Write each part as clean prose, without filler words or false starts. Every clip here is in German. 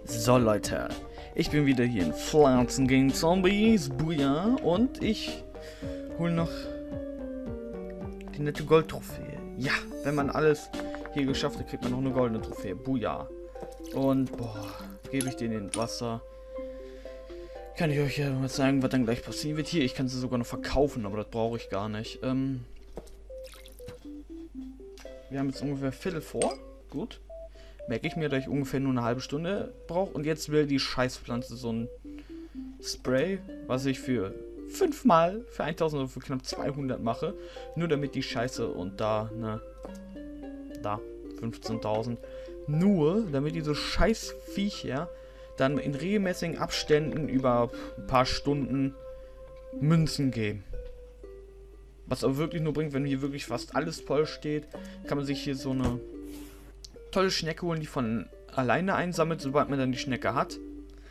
So Leute, ich bin wieder hier in Pflanzen gegen Zombies, Buja, und ich hole noch die nette Goldtrophäe. Ja, wenn man alles hier geschafft hat, kriegt man noch eine goldene Trophäe, Buja. Und boah, gebe ich den in Wasser. Kann ich euch ja mal sagen, was dann gleich passieren wird. Hier, ich kann sie sogar noch verkaufen, aber das brauche ich gar nicht. Wir haben jetzt ungefähr Viertel vor. Gut. Merke ich mir, dass ich ungefähr nur eine halbe Stunde brauche. Und jetzt will die Scheißpflanze so ein Spray, was ich für 5-mal für 1000 oder für knapp 200 mache. Nur damit die Scheiße und da, ne, da, 15.000. Nur damit diese Scheißviecher dann in regelmäßigen Abständen über ein paar Stunden Münzen geben. Was aber wirklich nur bringt, wenn hier wirklich fast alles voll steht, kann man sich hier so eine tolle Schnecke holen, die von alleine einsammelt, sobald man dann die Schnecke hat.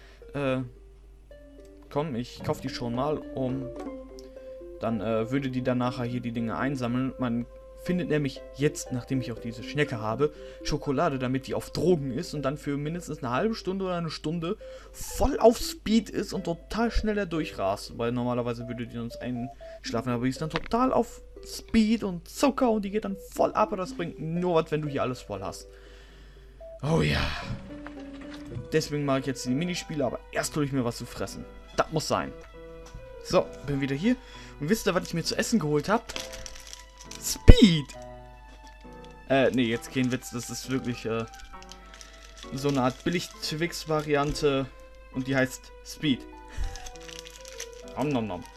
Komm, ich kaufe die schon mal, dann würde die dann nachher hier die Dinge einsammeln. Man findet nämlich jetzt, nachdem ich auch diese Schnecke habe, Schokolade, damit die auf Drogen ist und dann für mindestens eine halbe Stunde oder eine Stunde voll auf Speed ist und total schneller durchrast. Weil normalerweise würde die sonst einschlafen, aber die ist dann total auf Speed und Zucker und die geht dann voll ab, und das bringt nur was, wenn du hier alles voll hast. Oh ja. Deswegen mache ich jetzt die Minispiele, aber erst hole ich mir was zu fressen. Das muss sein. So, bin wieder hier. Und wisst ihr, was ich mir zu essen geholt habe? Speed! Nee, jetzt kein Witz. Das ist wirklich, so eine Art Billig-Twix-Variante. Und die heißt Speed. Nom nom nom.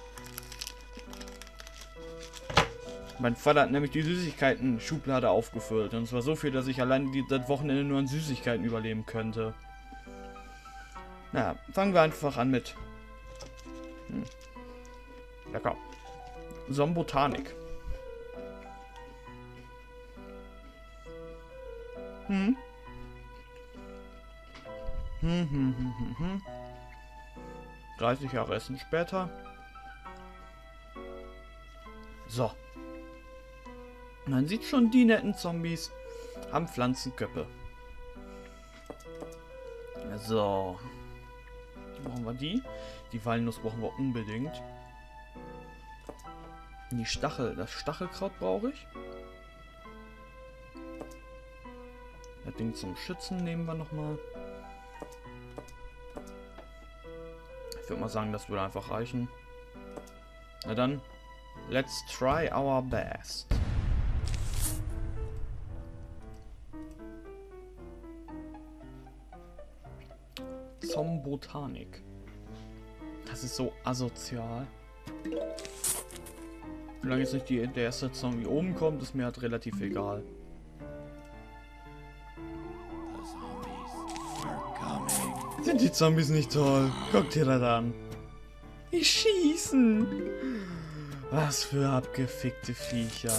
Mein Vater hat nämlich die Süßigkeiten-Schublade aufgefüllt. Und zwar so viel, dass ich allein das Wochenende nur an Süßigkeiten überleben könnte. Na, fangen wir einfach an mit... Lecker. Sombotanik. Hm. 30 Jahre Essen später. So. Man sieht schon, die netten Zombies haben Pflanzenköpfe. So. Brauchen wir die? Die Walnuss brauchen wir unbedingt. Das Stachelkraut brauche ich. Das Ding zum Schützen nehmen wir nochmal. Ich würde mal sagen, das würde einfach reichen. Na dann, let's try our best. Zombotanik. Das ist so asozial. Solange jetzt nicht der erste Zombie oben kommt, ist mir halt relativ egal. Sind die Zombies nicht toll? Guckt dir das an. Die schießen. Was für abgefickte Viecher.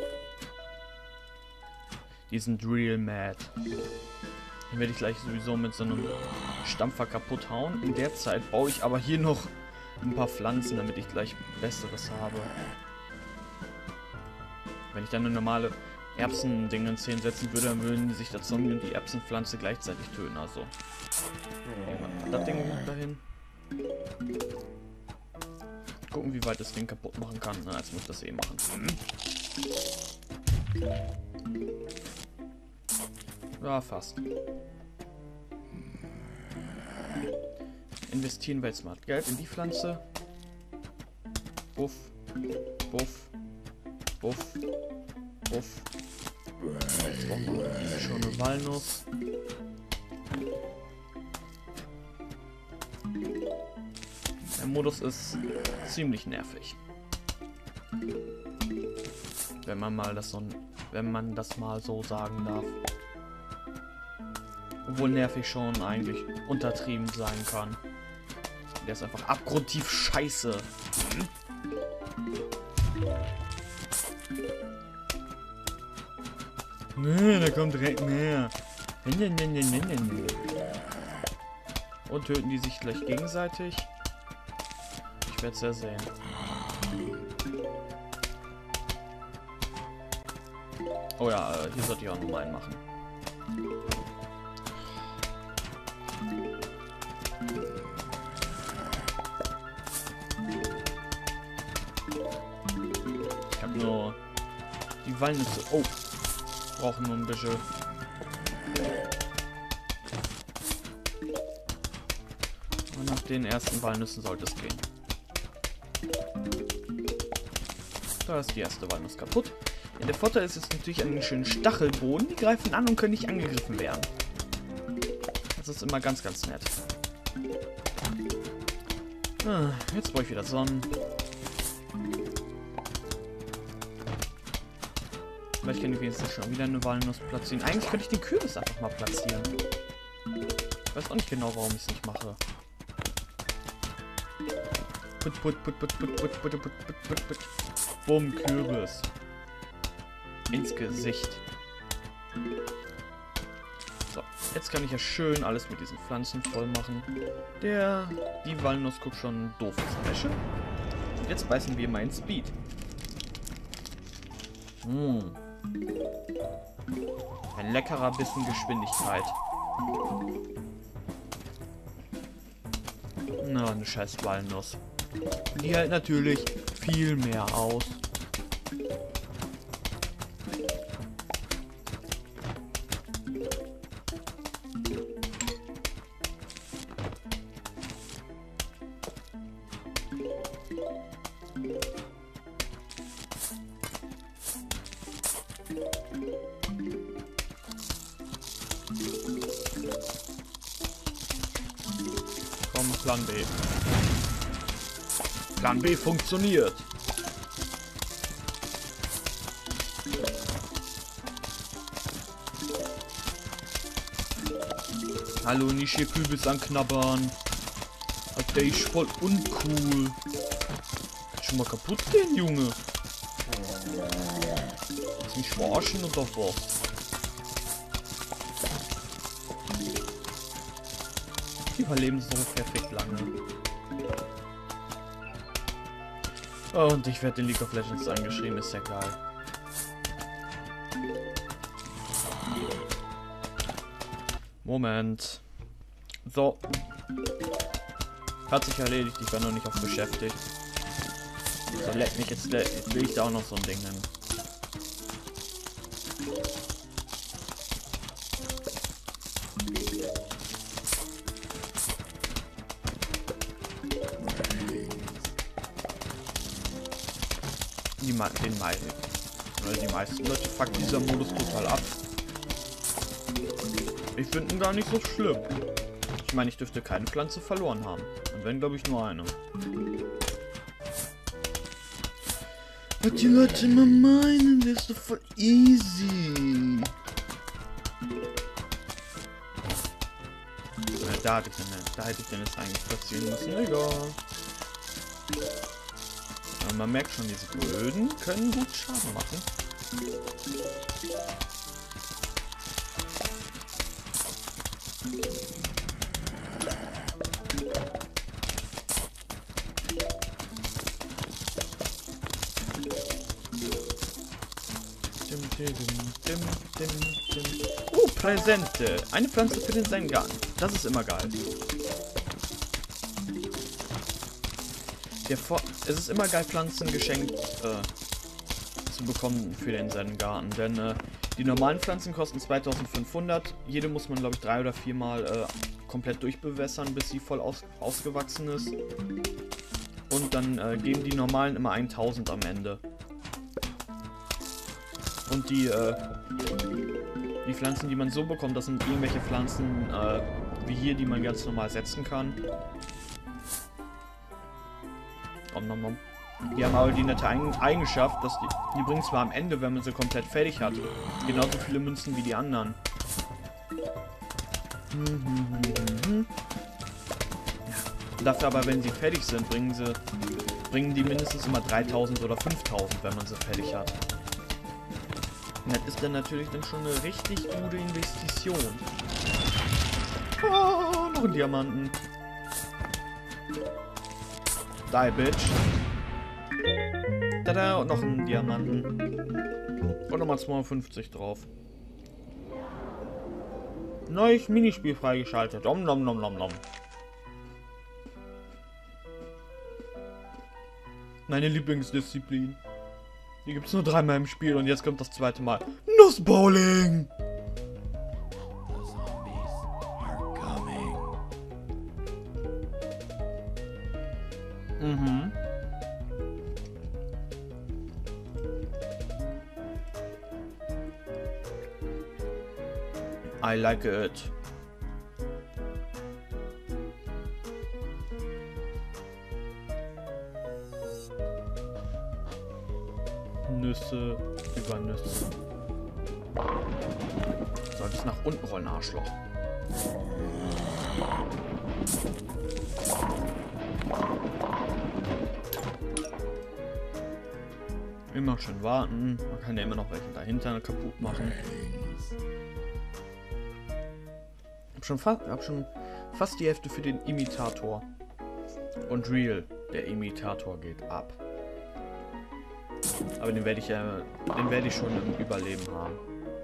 Die sind real mad. Den werde ich gleich sowieso mit so einem Stampfer kaputt hauen. In der Zeit baue ich aber hier noch ein paar Pflanzen, damit ich gleich Besseres habe. Wenn ich dann eine normale Erbsen-Dingens hinsetzen würde, dann würden sich der Zombie und die Erbsenpflanze gleichzeitig töten. Also das Ding dahin. Gucken, wie weit das Ding kaputt machen kann. Na, jetzt muss ich das eh machen. Ja, fast. Investieren wir jetzt mal Geld in die Pflanze. Buff, buff, buff, buff. Jetzt brauchen wir schon eine Walnuss. Der Modus ist ziemlich nervig. Wenn man das mal so sagen darf. Obwohl nervig schon eigentlich untertrieben sein kann. Der ist einfach abgrundtief scheiße. Nee, da kommt direkt mehr. Und töten die sich gleich gegenseitig? Ich werde es ja sehen. Oh ja, hier sollte ich auch nochmal einen machen. Walnüsse. Oh. Brauchen nur ein bisschen. Und nach den ersten Walnüssen sollte es gehen. Da ist die erste Walnuss kaputt. Ja, der Vorteil ist jetzt natürlich an den schönen Stachelboden. Die greifen an und können nicht angegriffen werden. Das ist immer ganz, ganz nett. Ah, jetzt brauche ich wieder Sonnen. Vielleicht kann ich wenigstens schon wieder eine Walnuss platzieren. Eigentlich könnte ich den Kürbis einfach mal platzieren. Ich weiß auch nicht genau, warum ich es nicht mache. Put, put, put, put, put, put, put, put, put, put, put. Bumm, Kürbis. Ins Gesicht. So, jetzt kann ich ja schön alles mit diesen Pflanzen voll machen. Die Walnuss guckt schon doof ins Wäsche. Und jetzt beißen wir mal in Speed. Ein leckerer Bissen Geschwindigkeit. Na, eine scheiß Walnuss. Die hält natürlich viel mehr aus. Komm, Plan B. Plan B funktioniert. Hallo, nicht hier Kürbis anknabbern. Alter, ist voll uncool. Kann schon mal kaputt gehen, Junge. Lass mich verarschen oder was? Die überleben so perfekt lange. Und ich werde in League of Legends eingeschrieben, ist ja geil. Moment. So. Hat sich erledigt, ich war noch nicht auf beschäftigt. So, leck mich, jetzt will ich da auch noch so ein Ding hin. Die meisten Leute fuckt dieser Modus total ab. Ich finde ihn gar nicht so schlimm. Ich meine, ich dürfte keine Pflanze verloren haben. Und wenn, glaube ich, nur eine. Was die Leute immer meinen, das ist doch voll easy. Da hätte ich den jetzt eigentlich platzieren müssen. Egal. Aber man merkt schon, diese Böden können gut Schaden machen. Präsente. Eine Pflanze für den Sengarten. Das ist immer geil. Es ist immer geil, Pflanzen geschenkt zu bekommen für den Sengarten. Denn die normalen Pflanzen kosten 2500. Jede muss man, glaube ich, 3 oder 4 Mal komplett durchbewässern, bis sie voll ausgewachsen ist. Und dann geben die normalen immer 1000 am Ende. Und die Pflanzen, die man so bekommt, das sind irgendwelche Pflanzen wie hier, die man ganz normal setzen kann. Die haben aber die nette Eigenschaft, dass die bringen zwar am Ende, wenn man sie komplett fertig hat, genauso viele Münzen wie die anderen. Ja. Dafür aber, wenn sie fertig sind, bringen die mindestens immer 3000 oder 5000, wenn man sie fertig hat. Und das ist dann natürlich dann schon eine richtig gute Investition. Oh, noch ein Diamanten. Die, Bitch. Tada, und noch ein Diamanten. Und nochmal 250 drauf. Neues Minispiel freigeschaltet. Nom nom nom nom nom. Meine Lieblingsdisziplin. Die gibt es nur 3-mal im Spiel und jetzt kommt das 2. Mal. Nussbowling! Mhm. I like it. Nüsse über Nüsse. Soll das nach unten rollen, Arschloch? Immer schön warten. Man kann ja immer noch welche dahinter kaputt machen. Hab schon fast die Hälfte für den Imitator. Und Real, der Imitator geht ab. Aber den werde ich schon im Überleben haben.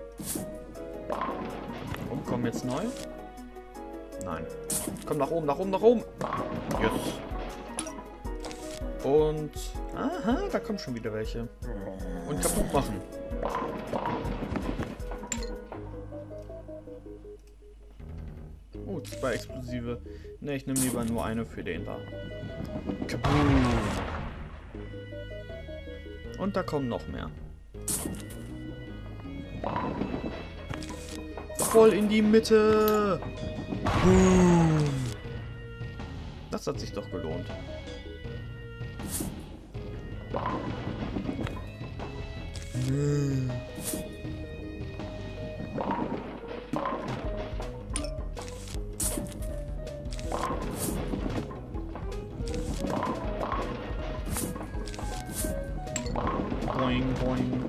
Und kommen jetzt neu? Nein. Komm nach oben, nach oben, nach oben. Yes. Und aha, da kommen schon wieder welche. Und kaputt machen. Oh, 2 Explosive. Ne, ich nehme lieber nur eine für den da. Kaboom. Und da kommen noch mehr. Voll in die Mitte. Boom. Das hat sich doch gelohnt. Nö. Boing, boing.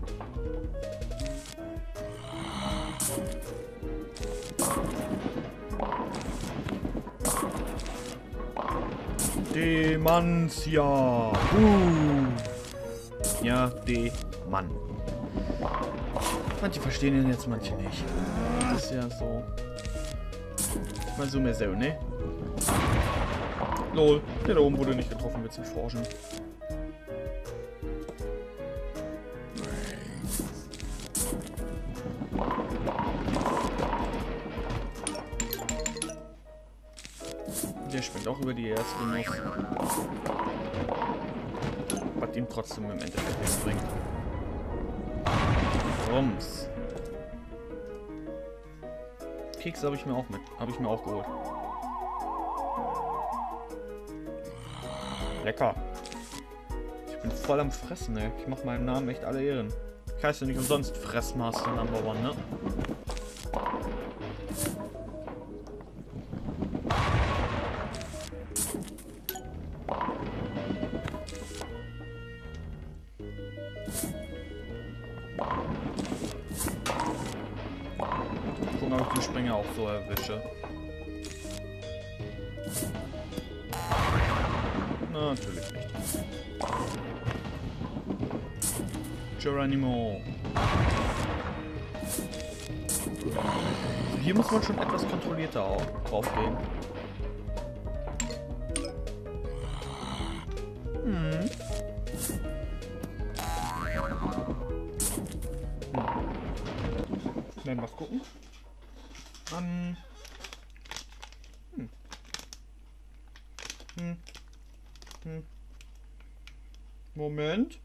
Demantia. Ja, Mann. Manche verstehen ihn jetzt, manche nicht. Das ist ja so. Mal so mehr so, ne? Lol, der da oben wurde nicht getroffen, wird zum Forschen. Der springt auch über die erste Nuss. Was ihm trotzdem im Endeffekt nichts bringt. Rums. Keks habe ich mir auch geholt. Lecker. Ich bin voll am Fressen, ey. Ich mache meinem Namen echt alle Ehren. Ich heiße ja nicht umsonst Fressmaster Number 1, ne? Gucken, ob ich die Springer auch so erwische. Na, natürlich nicht. Geronimo. Hier muss man schon etwas kontrollierter auch drauf gehen. Dann was gucken. Moment.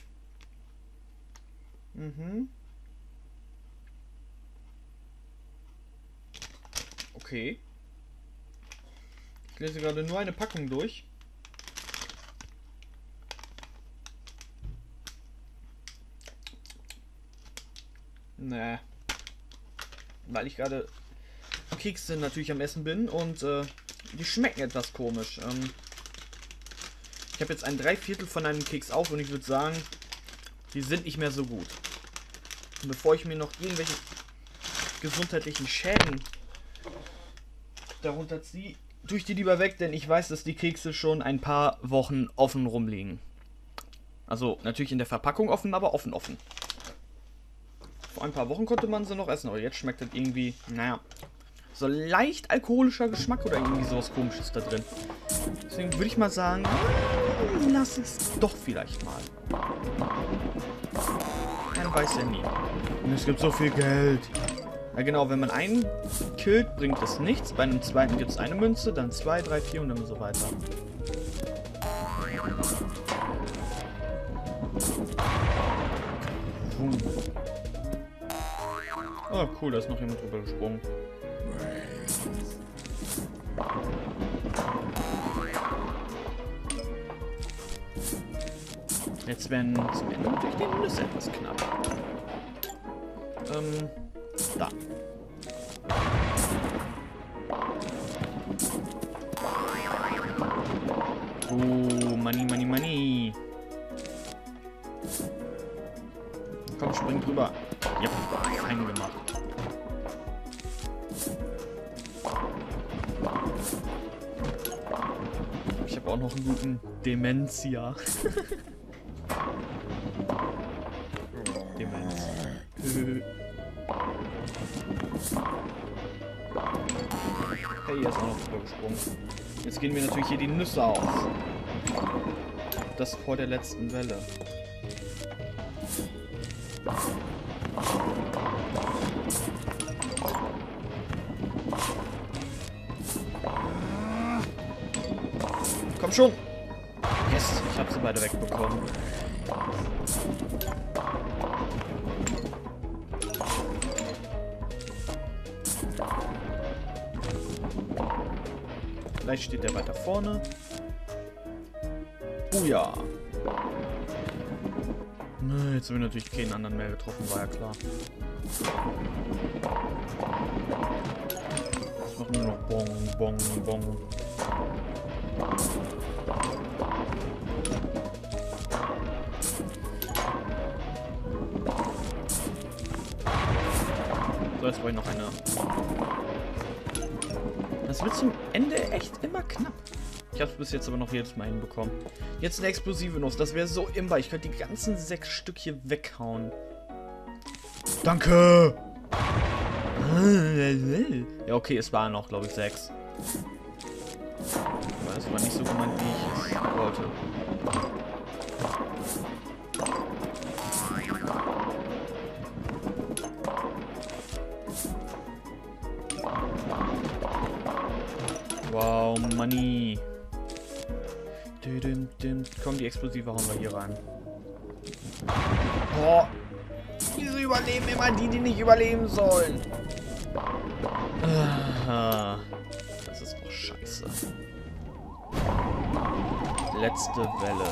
Okay. Ich lese gerade nur eine Packung durch. Nee. Weil ich gerade Kekse natürlich am Essen bin und die schmecken etwas komisch. Ich habe jetzt ein 3/4 von einem Keks auf und ich würde sagen, die sind nicht mehr so gut. Und bevor ich mir noch irgendwelche gesundheitlichen Schäden darunter ziehe, tue ich die lieber weg, denn ich weiß, dass die Kekse schon ein paar Wochen offen rumliegen. Also natürlich in der Verpackung offen, aber offen. Vor ein paar Wochen konnte man sie noch essen, aber jetzt schmeckt das irgendwie, naja, So leicht alkoholischer Geschmack oder irgendwie sowas Komisches da drin. Deswegen würde ich mal sagen, lass es doch vielleicht mal. Man weiß ja nie. Und es gibt so viel Geld. Ja genau, wenn man einen killt, bringt es nichts. Bei einem zweiten gibt es eine Münze, dann 2, 3, 4 und dann so weiter. Oh cool, da ist noch jemand drüber gesprungen. Jetzt werden zum Ende natürlich die Nüsse etwas knapp. Da. Oh, Money, Money, Money. Komm, spring drüber. Ja, fein gemacht. Ich habe auch noch einen guten Dementia. Demenz. Hey, er ist auch noch drüber gesprungen. Jetzt gehen mir natürlich hier die Nüsse aus. Das vor der letzten Welle. Komm schon! Yes, ich habe sie beide wegbekommen. Vielleicht steht er weiter vorne. Oh ja. Jetzt haben wir natürlich keinen anderen mehr getroffen, war ja klar. Jetzt machen wir nur noch Bong, Bong, Bong. So, jetzt brauche ich noch eine. Das wird zum Ende echt immer knapp. Ich habe es bis jetzt aber noch jedes Mal hinbekommen. Jetzt eine explosive Nuss. Das wäre so imbar. Ich könnte die ganzen 6 Stück hier weghauen. Danke! Ja, okay, es waren noch, glaube ich, 6. Aber es war nicht so gemeint, wie ich es wollte. Wow, Money. Komm, die Explosive hauen wir hier rein. Boah. Wieso überleben immer die, die nicht überleben sollen? Das ist doch scheiße. Letzte Welle.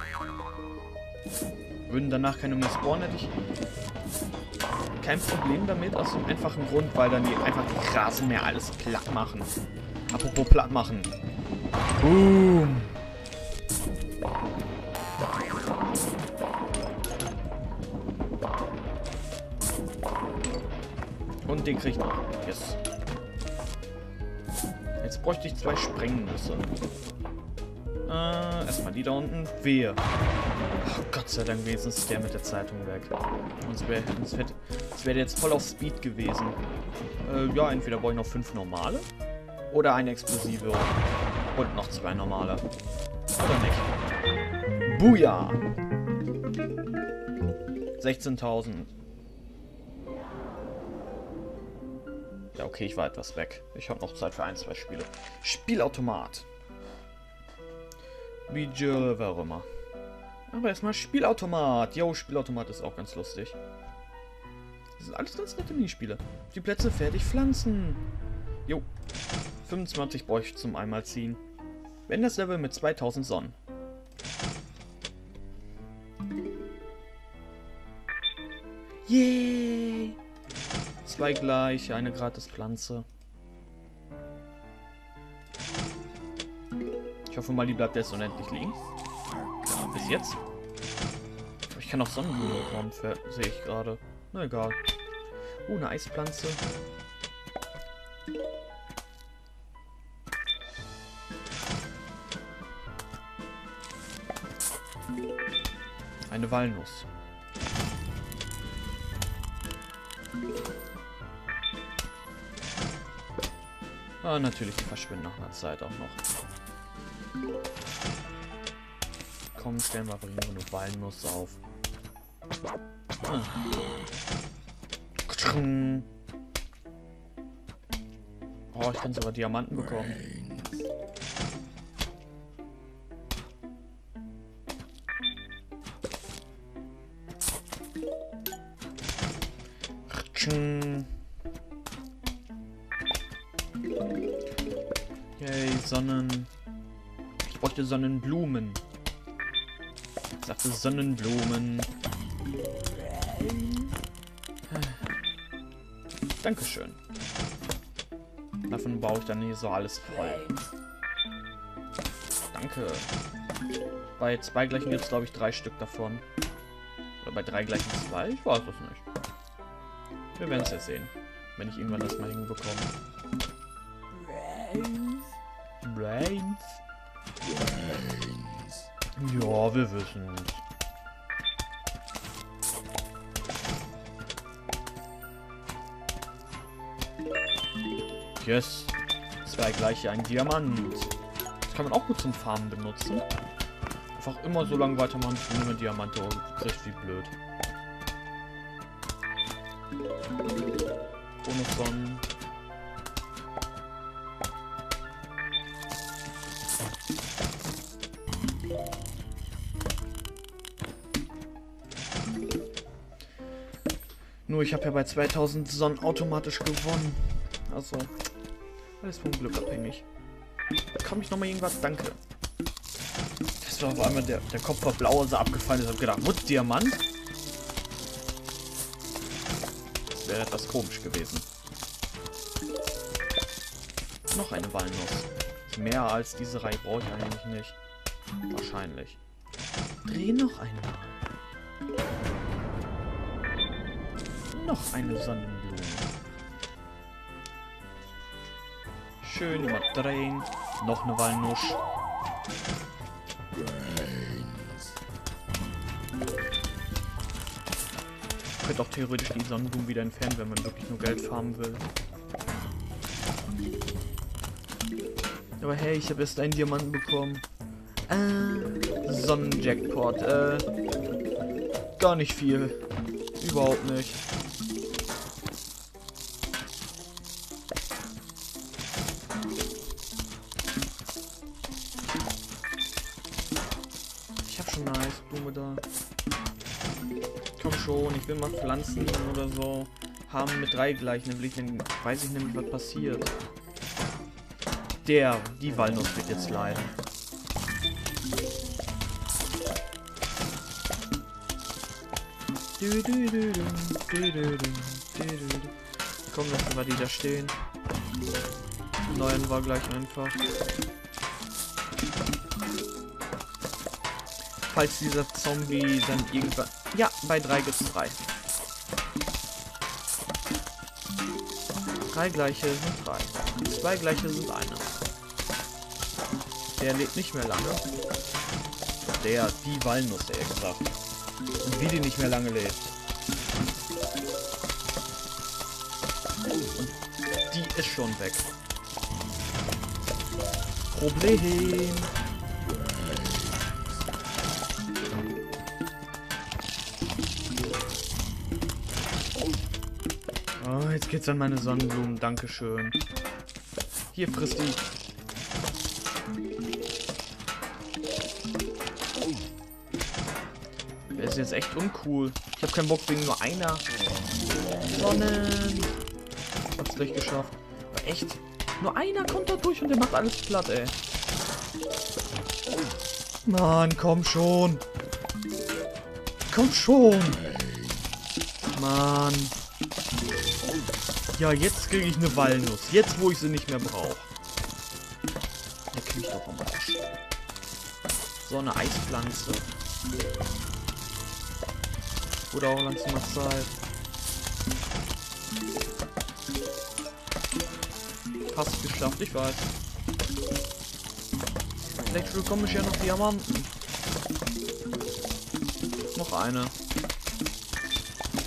Würden danach keine mehr spawnen, hätte ich kein Problem damit, aus dem einfachen Grund, weil dann die einfach die Rasenmäher alles platt machen. Apropos platt machen. Boom. Und den krieg ich noch. Yes. Jetzt bräuchte ich 2 Sprengnüsse. Erstmal die da unten. Wehe. Oh, Gott sei Dank wenigstens ist der mit der Zeitung weg. Sonst wäre jetzt voll auf Speed gewesen. Ja, entweder brauche ich noch 5 normale. Oder eine explosive. Und noch 2 normale. Oder nicht. Buja! 16.000. Ja, okay, ich war etwas weg. Ich habe noch Zeit für 1, 2 Spiele. Spielautomat. Wie auch immer. Aber erstmal Spielautomat. Jo, Spielautomat ist auch ganz lustig. Das sind alles ganz nette Minispiele. Die Plätze fertig pflanzen. Jo. 25 brauche ich zum einmal ziehen. Wenn das Level mit 2000 Sonnen. Yay! 2 gleich, eine gratis Pflanze. Ich hoffe mal, die bleibt jetzt unendlich liegen. Bis jetzt. Ich kann auch Sonnenblumen bekommen, sehe ich gerade. Na egal. Eine Eispflanze. Eine Walnuss. Ah, natürlich, die verschwinden nach einer Zeit auch noch. Komm, stellen wir aber nur eine Walnuss auf. Oh, ich kann sogar Diamanten bekommen. Yay, Sonnen. Ich bräuchte Sonnenblumen. Ich sagte Sonnenblumen. Dankeschön. Davon baue ich dann hier so alles voll. Danke. Bei 2 gleichen gibt es, glaube ich, 3 Stück davon. Oder bei 3 gleichen 2? Ich weiß es nicht. Wir werden es jetzt sehen, wenn ich irgendwann das mal hinbekomme. Brains. Ja, wir wissen es. Yes. 2 gleiche, ein Diamant. Das kann man auch gut zum Farmen benutzen. Einfach immer so lange weitermachen, bis man immer Diamante kriegt, wie blöd. Ohne Sonnen. Nur ich habe ja bei 2000 Sonnen automatisch gewonnen. Also, alles vom Glück abhängig. Bekomme ich nochmal irgendwas? Danke. Das war auf einmal der Kopf war blau, also abgefallen ist. Ich habe gedacht, what, Diamant? Das wäre etwas komisch gewesen. Noch eine Walnuss. Mehr als diese Reihe brauche ich eigentlich nicht. Wahrscheinlich. Dreh noch einmal. Noch eine Sonnenblume. Schön immer drehen. Noch eine Walnuss. Ich könnte auch theoretisch die Sonnenblumen wieder entfernen, wenn man wirklich nur Geld farmen will. Aber hey, ich habe erst einen Diamanten bekommen. Sonnenjackpot. Gar nicht viel. Überhaupt nicht. Ich habe schon eine Eisblume da. Komm schon, ich will mal Pflanzen oder so haben mit 3 gleich. Nämlich, dann weiß ich nämlich, was passiert. Die Walnuss wird jetzt leiden. Komm, lassen wir die da stehen. Die neuen war gleich einfach. Falls dieser Zombie dann irgendwann... Ja, bei 3 gibt es 3. 3 gleiche sind 3. 2 gleiche sind eine. Der lebt nicht mehr lange. Die Walnuss, eher gesagt. Und wie die nicht mehr lange lebt. Und die ist schon weg. Problem. Oh, jetzt geht's an meine Sonnenblumen. Dankeschön. Hier, frisst die. Der ist jetzt echt uncool. Ich habe keinen Bock wegen nur einer. Sonnen. Hab's gleich geschafft. Aber echt? Nur einer kommt da durch und der macht alles platt, ey. Mann, komm schon. Komm schon. Mann. Ja, jetzt kriege ich eine Walnuss. Jetzt, wo ich sie nicht mehr brauche. Da kriege ich doch am Arsch. So eine Eispflanze. Wurde auch langsam mal Zeit. Fast geschafft, ich weiß. Vielleicht bekomme ich ja noch Diamanten. Noch eine.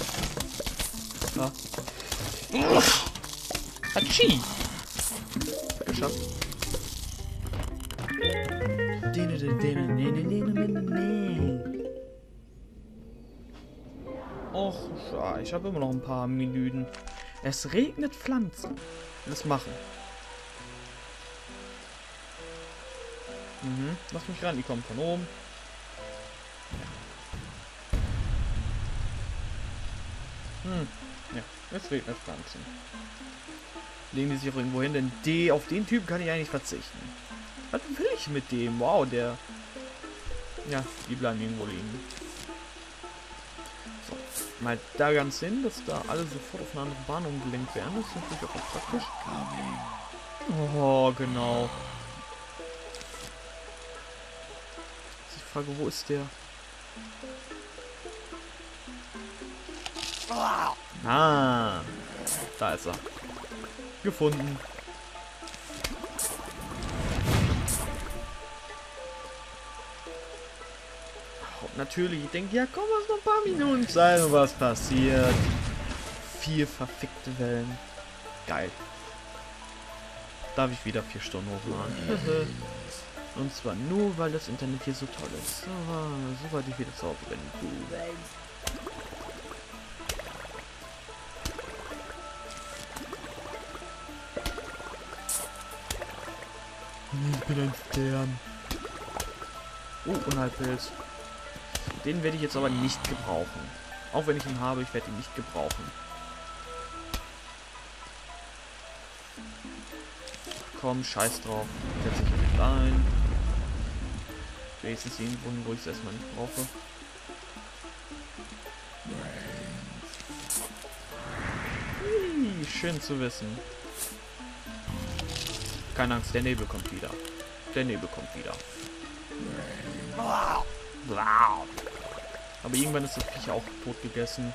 Ja. Hatschi! geschafft. Och, ja, ich habe immer noch ein paar Minuten. Es regnet Pflanzen. Das machen. Lass mich ran, die kommen von oben. Ja, es regnet Pflanzen. Legen die sich auch irgendwo hin, denn auf den Typen kann ich eigentlich verzichten. Was will ich mit dem? Wow, der... Ja, die bleiben irgendwo liegen. So, mal da ganz hin, dass da alle sofort auf eine andere Bahn umgelenkt werden. Das ist natürlich auch praktisch. Oh, genau. Ich frage, wo ist der? Ah, da ist er. Gefunden. Und natürlich, ich denke, ja komm, was noch ein paar Minuten sein und was passiert. 4 verfickte Wellen. Geil. Darf ich wieder 4 Stunden hochladen. Und zwar nur, weil das Internet hier so toll ist. So weit ich wieder zu Hause bin. Ich bin ein Stern. Unheilpilz. Den werde ich jetzt aber nicht gebrauchen. Auch wenn ich ihn habe, ich werde ihn nicht gebrauchen. Komm, scheiß drauf. Setze ich nicht ein. Wenigstens irgendwo, wo ich es erstmal nicht brauche. Schön zu wissen. Keine Angst, der Nebel kommt wieder. Der Nebel kommt wieder. Aber irgendwann ist das Viech auch tot gegessen.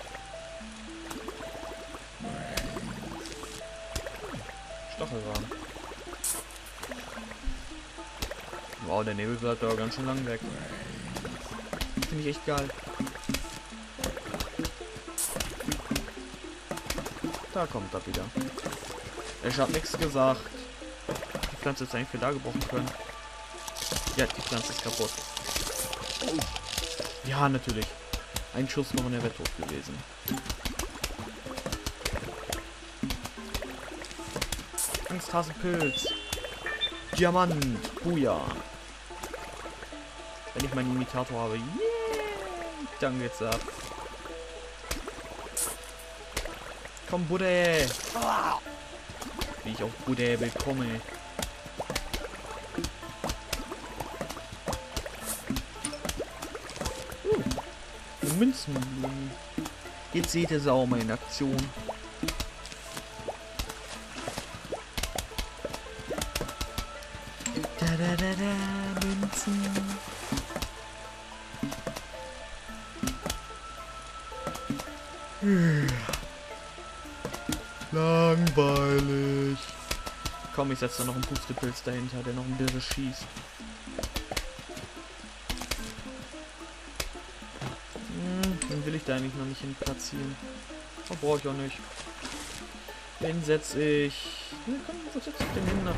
Stachelrahmen. Wow, der Nebel bleibt aber ganz schön lang weg. Finde ich echt geil. Da kommt er wieder. Ich hab nichts gesagt. Die Pflanze ist eigentlich für da gebrochen können. Ja, die Pflanze ist kaputt. Ja, natürlich. Ein Schuss noch und er wäre tot gewesen. Angsthasenpilz. Diamant. Buja. Wenn ich meinen Imitator habe. Yeah. Dann geht's ab. Komm, Budde. Wie ich auf Budde bekomme. Münzen. Jetzt seht ihr sie auch mal in Aktion. Münzen. Langweilig. Komm, ich setze da noch einen Pustepilz dahinter, der noch ein bisschen schießt. Den will ich da eigentlich noch nicht hin platzieren. Oh, brauche ich auch nicht. Den setze ich... Komm, wo setze ich den hin?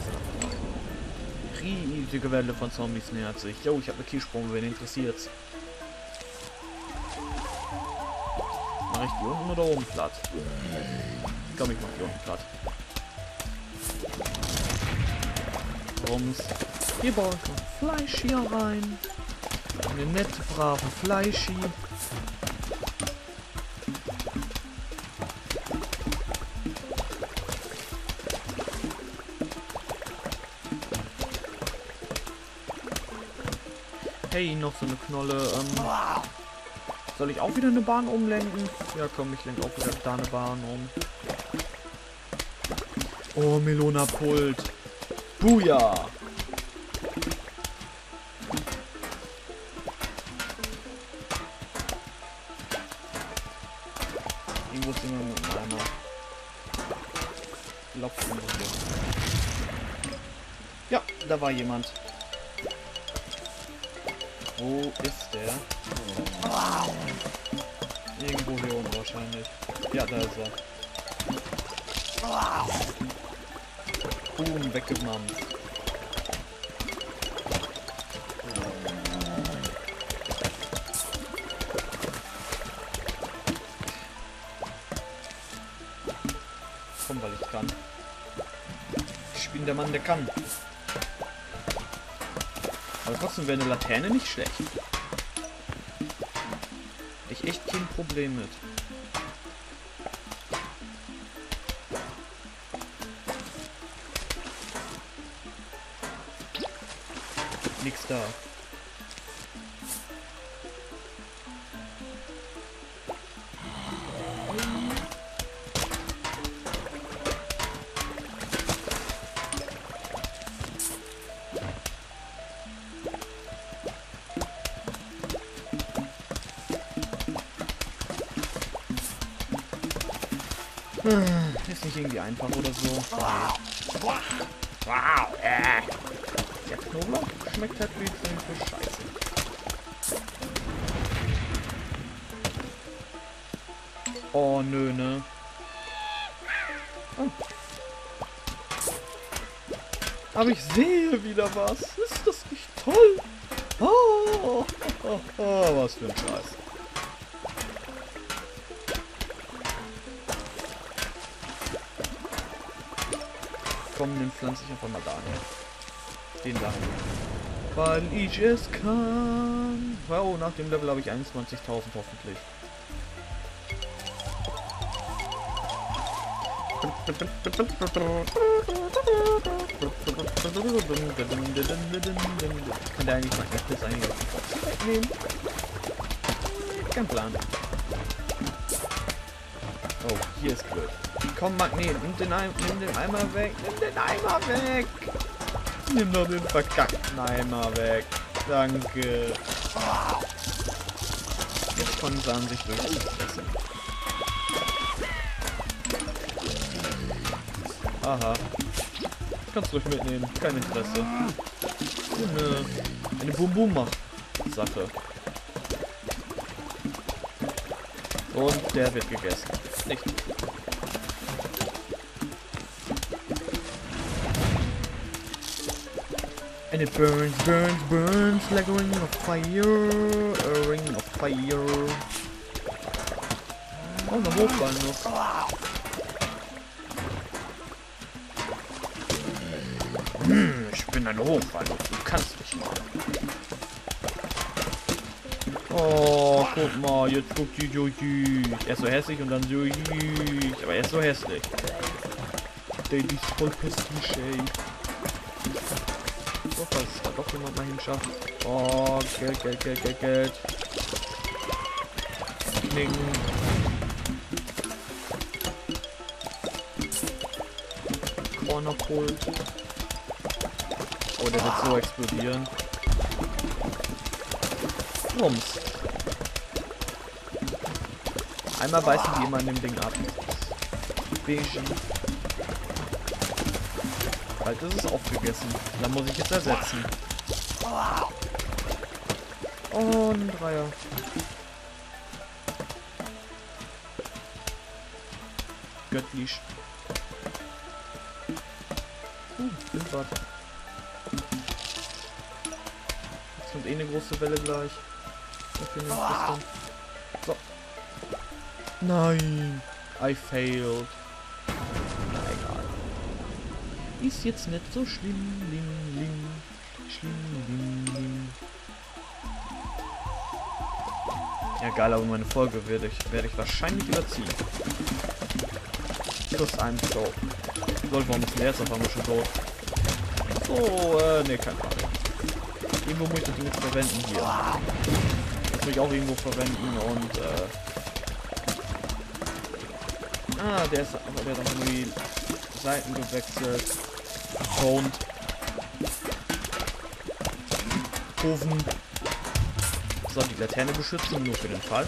Riesige Welle von Zombies nähert sich. Jo, ich habe eine Kiesprung, wen interessiert's. Mache ich die unten oder oben platt? Komm, ich mach die unten platt. Rums. Hier baue ich noch Fleisch hier rein. Eine nette, brave Fleischi. Hey, noch so eine Knolle. Soll ich auch wieder eine Bahn umlenken? Ja, komm, ich lenke auch wieder da eine Bahn um. Oh, Melona Pult. Buja! Irgendwo sind wir mit einer Lopfen. Ja, da war jemand. Wo ist der? Irgendwo hier oben wahrscheinlich. Ja, da ist er. Huhn weggemampft. Komm, weil ich kann. Ich bin der Mann, der kann. Aber trotzdem wäre eine Laterne nicht schlecht. Hätte ich echt kein Problem mit. Nix da. Ist nicht irgendwie einfach oder so. Wow. Der Knoblauch schmeckt halt wie für Scheiße. Oh nö, ne? Oh. Aber ich sehe wieder was. Ist das nicht toll? Oh, was für ein Scheiß. Komm, den pflanze ich einfach mal dahin. Den da. Weil ich es kann. Wow, nach dem Level habe ich 21.000 hoffentlich. Kann der eigentlich Magnetis eigentlich auf die Box wegnehmen? Kein Plan. Oh, hier ist blöd. Komm, Magnet, nimm den Eimer weg. Nimm den Eimer weg. Nimm doch den verkackten Eimer weg. Danke. Jetzt von Sahn sich durchsetzen. Aha. Kannst ruhig mitnehmen. Kein Interesse. Eine Bum-Bum-Macht-Sache. Und der wird gegessen. Nicht. And it burns, burns, burns like a ring of fire. A ring of fire. Oh, eine Hochwalnuss. Ich bin eine Hochwalnuss. Du kannst mich mal. Oh, guck mal, jetzt guckt die so süß. Er ist so hässlich und dann so süß. Aber er ist so hässlich. Der ist voll hässlich, ey. So, falls da doch jemand mal hinschafft. Oh, Geld, Geld, Geld, Geld, Geld. Knicken. Cornerpult. Oh, der wird so explodieren. Rums. Einmal beißen die immer an dem Ding ab. Beigen. Bald ist es aufgegessen. Dann muss ich es ersetzen. Oh, ein Dreier. Göttlich. Wildbad. Jetzt kommt eh eine große Welle gleich. So. Nein. I failed. Na egal. Ist jetzt nicht so schlimm. Schlimm. Ja, egal, aber meine Folge werde ich wahrscheinlich überziehen. Plus ein Go. Lol, warum ist der jetzt auf einmal schon tot? So, ne, kein Problem. Irgendwo muss ich das Ding jetzt verwenden hier. Das muss ich auch irgendwo verwenden und, der ist, aber der hat auch nur die Seiten gewechselt. Und Ofen. So, die Laterne beschützen, nur für den Fall.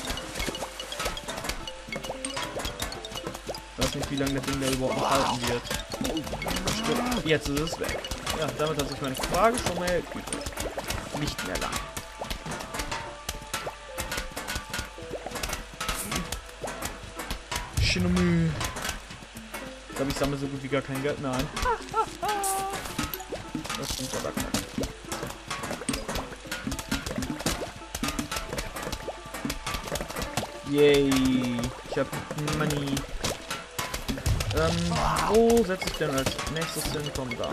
Ich weiß nicht, wie lange das Ding da überhaupt noch halten wird. Stimmt. Jetzt ist es weg. Ja, damit hat sich meine Frage schon mal erübrigt. Nicht mehr lang. Shinomü. glaube, ich sammle so gut wie gar kein Geld mehr ein. Das klingt aber kacke. Yay. Ich hab Money. Wo setze ich denn als nächstes hin? Komm, da.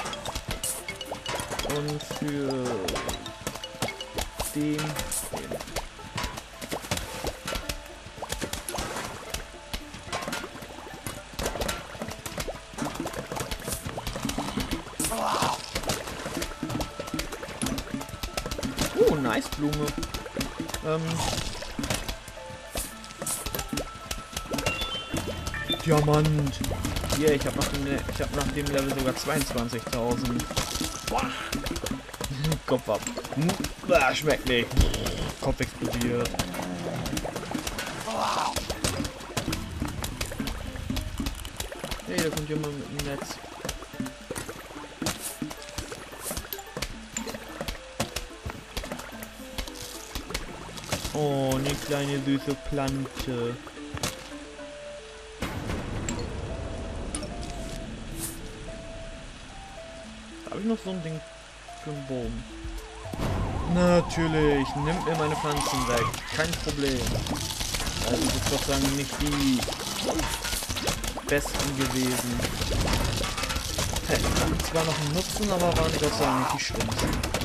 Und für den. Oh, nice Blume. Diamant. Hier, ich habe nach dem Level sogar 22.000. Kopf ab. Schmeckt nicht. Kopf explodiert. Hey, da kommt jemand mit dem Netz. Oh, eine kleine süße Pflanze. Habe ich noch so ein Ding für einen Bogen? Natürlich, nimmt mir meine Pflanzen weg. Kein Problem. Also das ist sozusagen nicht die besten gewesen. Hey, hatten zwar noch einen Nutzen, aber waren Gott sei Dank nicht die schlimmsten.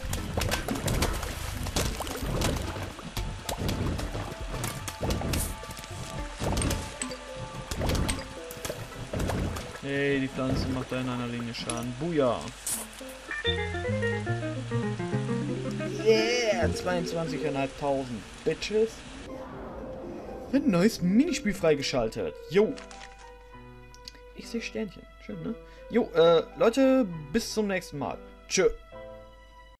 Hey, die Pflanze macht da in einer Linie Schaden. Buja! Yeah! 22.500 Bitches! Ein neues Minispiel freigeschaltet. Jo! Ich sehe Sternchen. Schön, ne? Jo, Leute, bis zum nächsten Mal. Tschö!